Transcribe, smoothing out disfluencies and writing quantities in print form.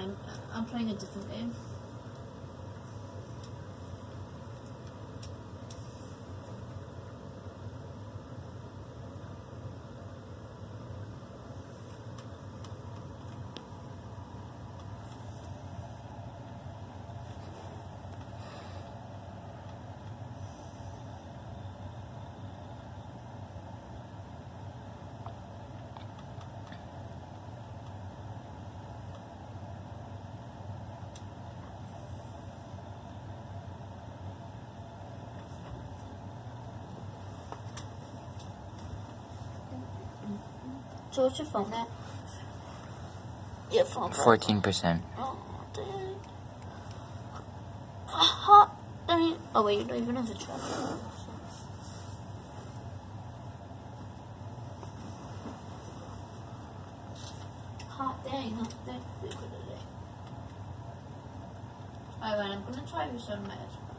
fine. I'm playing a different game. So what's your phone at? Your phone. 14%. Oh, dang. Hot dang. Oh wait, you don't even have the charger. Hot dang. Alright, I'm gonna try with some meds.